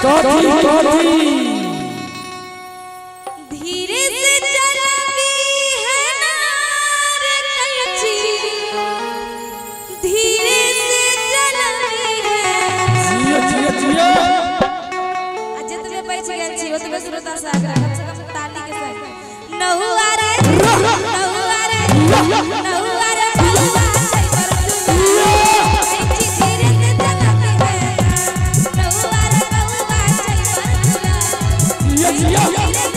धीरे से चलती है नार कच्ची, धीरे से चलती है। आज तुम्हें पैच गया छी, वो तुम्हें सुरता सागर कम से कम ताली के साथ नहुआ रे नहुआ रे नहुआ रे नहुआ छै पर कच्ची धीरे से चलती है। नहुआ रे नहुआ छै पर धीरे से चलती है।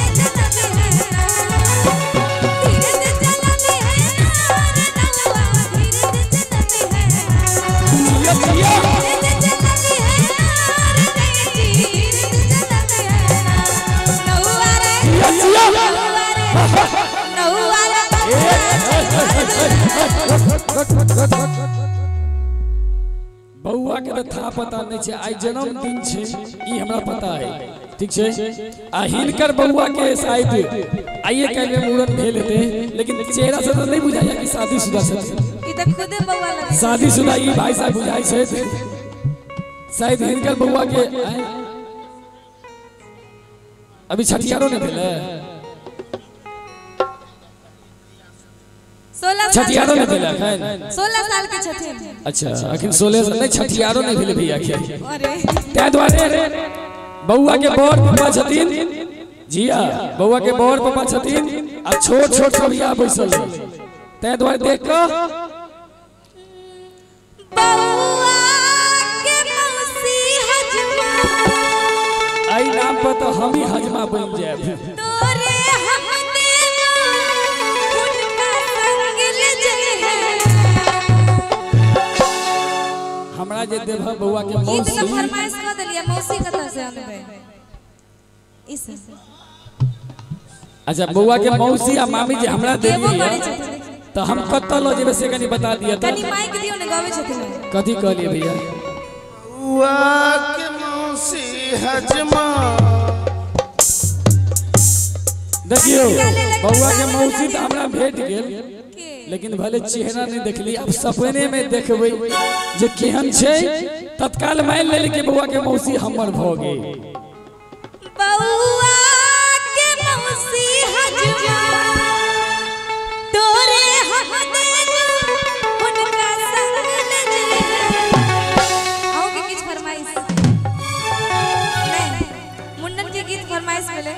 बउआ के तो था पता नहीं छे, आई जन्मदिन छे ई हमरा पता है, ठीक छे। आ हिनकर बउआ के शायद आइए कल में मुड़न भेल हेते, लेकिन चेहरा से तो नहीं बुझाया कि शादीशुदा छे। ई त खुदे बउआ लगे शादीशुदा ई भाई साहब बुझाई छे। शायद हिनकर बउआ के अभी छठियारो ने भेले, छठियारो ने भेले अखन 16 साल के छथिन। अच्छा अखन 16 साल नहीं, छठियारो ने भेले भैया के। अरे तै द्वारे बउआ के बड़ पापा छथिन, जिया बउआ के बड़ पापा छथिन आ छोट छोट सब यहाँ बैसल है। तै द्वारे देख क बउआ के मौसी हजमा, आई नाम पर तो हम ही हजमा बन जाए। तोरे हम देवा उनका संग ले जाए। हमरा जे देव बउआ के गीत मौसी का फरमाइश कर देलिए, मौसी कत से आनबे इस अच्छा बउआ के मौसी आ मामी जे हमरा देवो देलिए बड़ी छथिन। तो हम कत लो जेबे से कनी बता दिया तो कनी माइक दियो ने गावे छथिन। कथी कहलिए भैया? बउआ के मौसी हजमा, देखियो बउआ के मौसी तो हमरा भेट गेल, लेकिन भले चेहरा नहीं देखली, अब सपने में देखबै जे केहन छै, तत्काल मान लेली कि बउआ के मौसी हमर भ गेल। बउआ के मौसी हजमा, तोरे हम देवा उनका संग ले जाए। आओ के किछ फरमाइश नहीं, मुंडन के गीत फरमाइश मिले।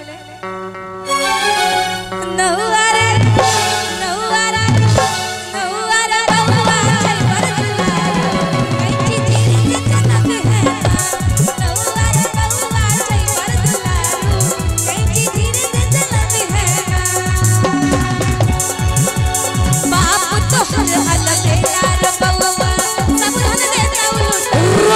नहुआ रे नहुआ रे नहुआ रे नहुआ छै पर कैची धीरे से चलती है। नहुआ रे नहुआ छै पर कैची धीरे से चलती है। बाप तो हर अलग यार बउआ सब धन देता उलट।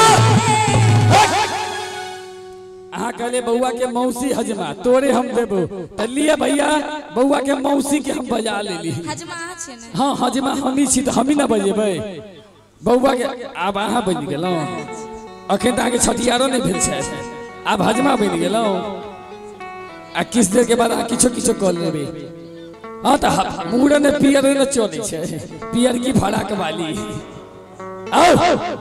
अहाँ कहले बउआ के मौसी हजमा तोरे हम देबो, त लिए भैया बउआ के मौसी के हम बजा लेली। हजमा छै ने, हाँ हजमा हमी छी तो हमी ना बजेबै बउआ के। आब अहाँ बन गेलौ, अखन त आगे छठियारो नहीं भेल छै, आब हजमा बन गेलौ। आ किस देर के बाद किछो किछो कह लेबै। हाँ तो मुड़न में पियर न चले छै, पियर की फराक वाली। आओ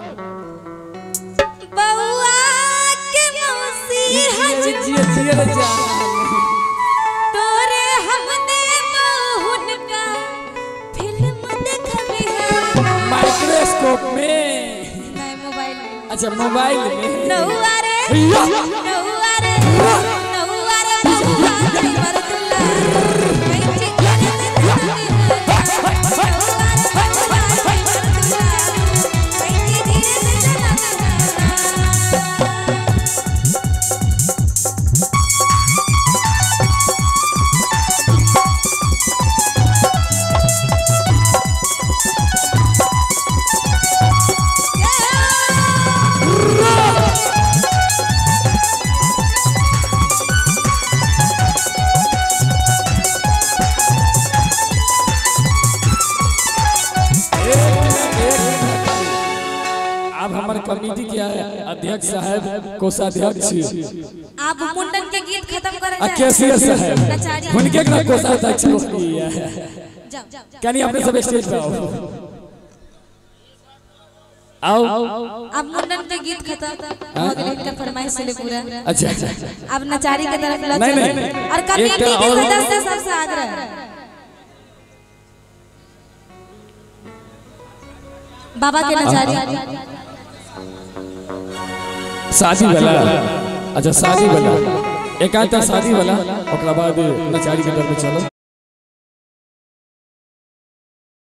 बउआ के मौसी हजमा, तोरे हम देवा उनका फिल्म देखबे है। माइक्रोस्कोप में, नहीं मोबाइल में। अच्छा मोबाइल में। नहुआ रे नहुआ रे नहुआ रे बउआ छै पर दुल्ला कैची धीरे से चलती है। नहुआ रे बउआ छै पर दुल्ला कैची धीरे से चलती है। अब हमारे कमेटी के अध्यक्ष साहब कोषाध्यक्ष आप मुंडन के गीत खत्म कर कैसे साहब उनके ना कोषाध्यक्ष जाओ कनी अपने सब स्टेज पे आओ। आओ अब मुंडन के गीत खत्म हो गए इनका फरमाइश से पूरा। अच्छा अच्छा अब नचारी की तरफ लग नहीं, चले नहीं। और कमेटी के सदस्य सबसे आग्रह बाबा के नचारी शादी वाला। अच्छा शादी वाला एक आता शादी वाला ओकरा बाद नचारी के तरफ चलो।